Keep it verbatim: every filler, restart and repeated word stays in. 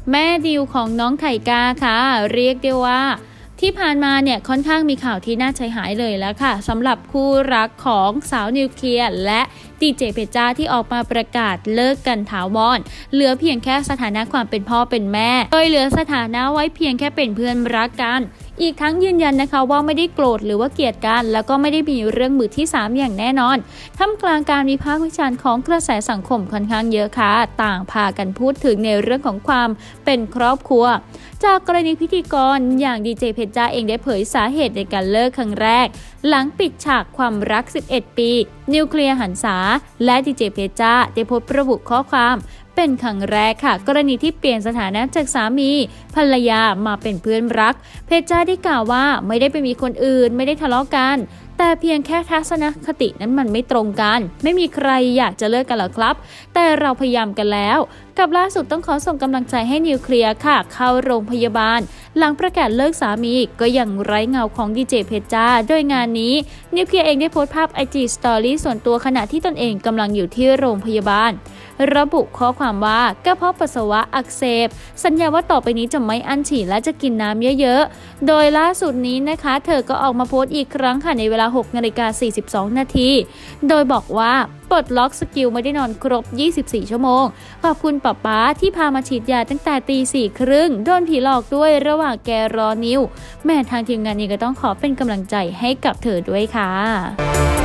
แม่ดิวของน้องไทก้าค่ะเรียกได้ว่าที่ผ่านมาเนี่ยค่อนข้างมีข่าวที่น่าใจหายเลยแล้วค่ะสำหรับคู่รักของสาวนิวเคลียร์และดีเจเพชรจ้าที่ออกมาประกาศเลิกกันถาวรเหลือเพียงแค่สถานะความเป็นพ่อเป็นแม่โดยเหลือสถานะไว้เพียงแค่เป็นเพื่อนรักกันอีกทั้งยืนยันนะคะว่าไม่ได้โกรธหรือว่าเกลียดกันแล้วก็ไม่ได้มีเรื่องมือที่สามอย่างแน่นอนท่ามกลางการวิพากษ์วิจารณ์ของกระแสสังคมค่อนข้างเยอะค่ะต่างพากันพูดถึงในเรื่องของความเป็นครอบครัวจากกรณีพิธีกรอย่างดีเจเพชรจ้าเองได้เผยสาเหตุในการเลิกครั้งแรกหลังปิดฉากความรักสิบเอ็ดปีนิวเคลียร์หันษาและดีเจเพชรจ้าได้โพสต์ระบุข้อความเป็นครั้งแรกค่ะกรณีที่เปลี่ยนสถานะจากสามีภรรยามาเป็นเพื่อนรักเพชรจ้าได้กล่าวว่าไม่ได้ไปมีคนอื่นไม่ได้ทะเลาะกันแต่เพียงแค่ทัศนคตินั้นมันไม่ตรงกันไม่มีใครอยากจะเลิกกันหรอกครับแต่เราพยายามกันแล้วกับล่าสุดต้องขอส่งกำลังใจให้นิวเคลียร์ค่ะเข้าโรงพยาบาลหลังประกาศเลิกสามีก็ยังไร้เงาของดีเจเพชรจ้าโดยงานนี้นิวเคลียร์เองได้โพสต์ภาพ ไอ จี Story ส่วนตัวขณะที่ตนเองกำลังอยู่ที่โรงพยาบาลระบุข้อความว่ากระเพาะปัสสาวะอักเสบสัญญาว่าต่อไปนี้จะไม่อั้นฉี่และจะกินน้ำเยอะๆโดยล่าสุดนี้นะคะเธอก็ออกมาโพสต์อีกครั้งค่ะในเวลา หกนาฬิกาสี่สิบสองนาทีโดยบอกว่าปลดล็อกสกิลไม่ได้นอนครบยี่สิบสี่ชั่วโมงขอบคุณป๊าป๊าที่พามาฉีดยาตั้งแต่ตีสี่ครึ่งโดนผีหลอกด้วยระหว่างแกรอนิวแม่ทางทีมงานนี้ก็ต้องขอเป็นกำลังใจให้กับเธอด้วยค่ะ